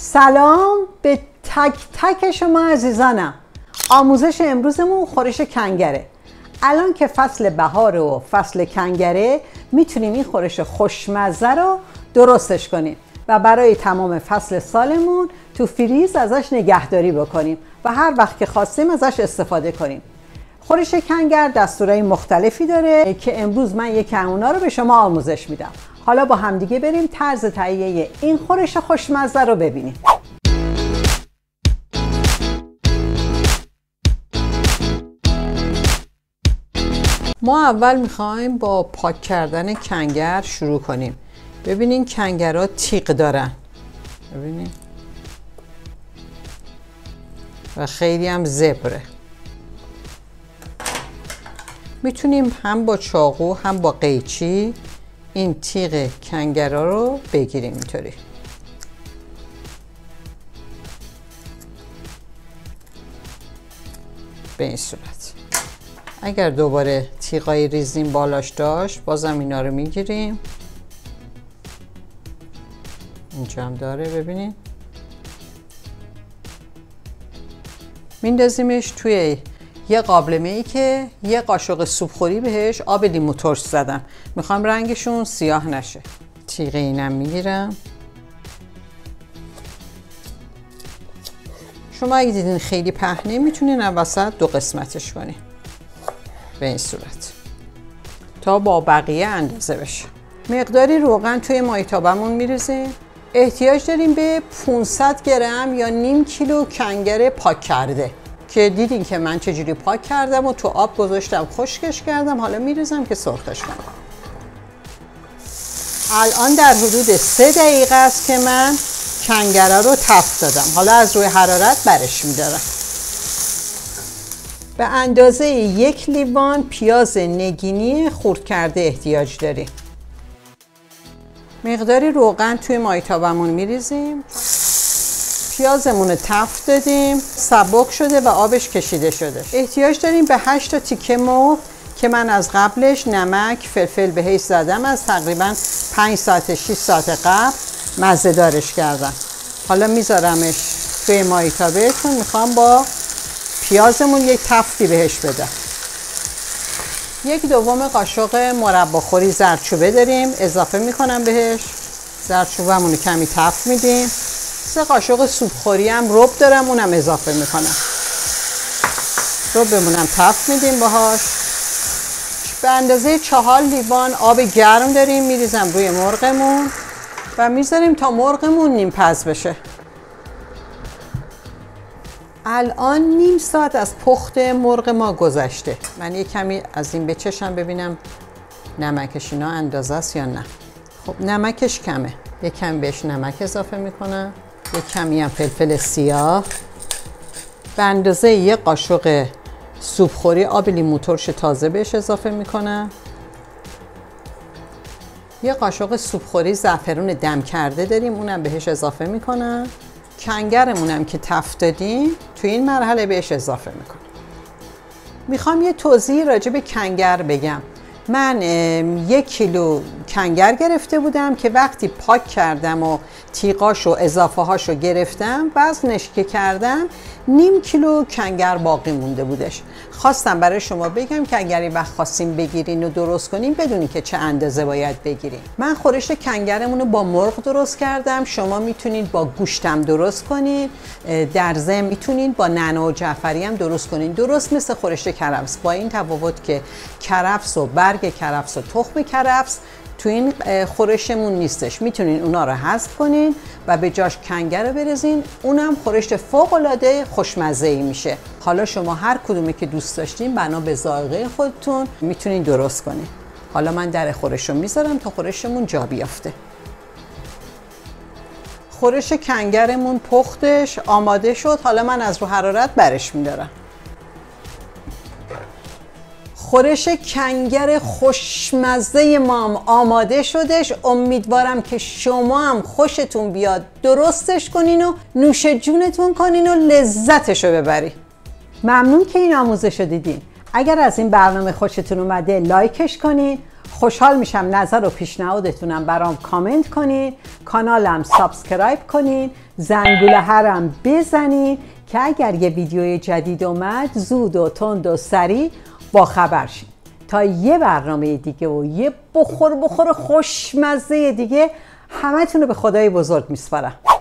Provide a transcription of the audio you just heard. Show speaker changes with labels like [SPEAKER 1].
[SPEAKER 1] سلام به تک تک شما عزیزانم. آموزش امروزمون خورش کنگره. الان که فصل بهار و فصل کنگره میتونیم این خورش خوشمزه رو درستش کنیم و برای تمام فصل سالمون تو فریز ازش نگهداری بکنیم و هر وقت که خواستیم ازش استفاده کنیم. خورش کنگر دستورای مختلفی داره که امروز من یکی از اونا رو به شما آموزش میدم. حالا با همدیگه بریم طرز تهیه این خورش خوشمزه رو ببینیم. ما اول میخوایم با پاک کردن کنگر شروع کنیم. ببینین کنگرها تیغ دارن، ببینین، و خیلی هم زبره. میتونیم هم با چاقو هم با قیچی این تیغ کنگرها رو بگیریم اینطوری. به این صورت. اگر دوباره تیغای ریزین بالاش داشت بازم اینا رو میگیریم. اینجا هم داره، ببینید. میندازیمش توی یه قابلمه ای که یه قاشق سوپخوری بهش آب لیمو ترش زدم. میخوام رنگشون سیاه نشه. تیغ اینم میگیرم. شما اگه دیدین خیلی پهنه میتونین وسط دو قسمتش کنین به این صورت تا با بقیه اندازه بشه. مقداری روغن توی مایتابمون میریزیم. احتیاج داریم به 500 گرم یا نیم کیلو کنگر پاک کرده که دیدین که من چجوری پاک کردم و تو آب گذاشتم خشکش کردم. حالا میریزم که سرخش کنم. الان در حدود 3 دقیقه است که من کنگره رو تفت دادم. حالا از روی حرارت برش میدارم. به اندازه 1 لیوان پیاز نگینی خرد کرده احتیاج داریم. مقداری روغن توی مایتابمون میریزیم. پیازمون رو تفت دادیم، سبک شده و آبش کشیده شده. احتیاج داریم به 8 تا تیکه مرغ که من از قبلش نمک، فلفل بهش زدم. از تقریبا 5 ساعت 6 ساعت قبل مزه دارش کردم. حالا میذارمش توی مایتابه چون میخوام با پیازمون یک تفتی بهش بدم. 1/2 قاشق مرباخوری زردچوبه داریم، اضافه میکنم بهش. زردچوبمون رو کمی تفت میدیم. 3 قاشق سوپخوری هم رب دارم، اونم اضافه میکنم. ربمونم تفت میدیم باهاش. به اندازه 4 لیوان آب گرم داریم، میریزم روی مرغمون و میذاریم تا مرغمون نیم پز بشه. الان نیم ساعت از پخت مرغ ما گذشته. من یه کمی از این بچشم ببینم نمکش اینا اندازه است یا نه. خب نمکش کمه. یه کم بهش نمک اضافه میکنم. یه کمی هم فلفل سیاه. به اندازه 1 قاشق سوپخوری آب لیمو ترش تازه بهش اضافه میکنم. 1 قاشق سوپخوری زعفرون دم کرده داریم، اونم بهش اضافه میکنم. کنگرمونم که تفت دادیم توی این مرحله بهش اضافه میکنم. میخوام یه توضیح راجع به کنگر بگم. من 1 کیلو کنگر گرفته بودم که وقتی پاک کردم و تیغاش و اضافه هاشو گرفتم، وزنش که کردم نیم کیلو کنگر باقی مونده بودش. خواستم برای شما بگم که اگر این وقت خواستیم بگیرین و درست کنین بدونین که چه اندازه باید بگیرین. من خورش کنگرمون رو با مرغ درست کردم. شما میتونید با گوشتم درست کنین. در ضمن میتونید با نعنا و جعفری هم درست کنین. درست مثل خورش کرفس، با این تفاوت که کرفس و برگ کرفس و تخم کرفس تو این خورشمون نیستش. میتونین اونا رو حذف کنین و به جاش کنگر رو بریزین. اونم خورش فوق‌العاده خوشمزه‌ای میشه. حالا شما هر کدومی که دوست داشتین بنا به ذائقه خودتون میتونین درست کنین. حالا من در خورش رو میذارم تا خورشمون جا بیافته. خورش کنگرمون پختش آماده شد. حالا من از رو حرارت برش میدارم. خورش کنگر خوشمزه ما هم آماده شدش. امیدوارم که شما هم خوشتون بیاد، درستش کنین و نوش جونتون کنین و لذتشو ببرین. ممنون که این آموزش رو دیدین. اگر از این برنامه خوشتون اومده لایکش کنین. خوشحال میشم نظر و پیشنهادتونم برام کامنت کنین، کانالم سابسکرایب کنین، زنگوله هرم بزنین که اگر یه ویدیوی جدید اومد زود و تند و سریع با خبر شین. تا یه برنامه دیگه و یه بخور خوشمزه دیگه، همتون رو به خدای بزرگ میسپارم.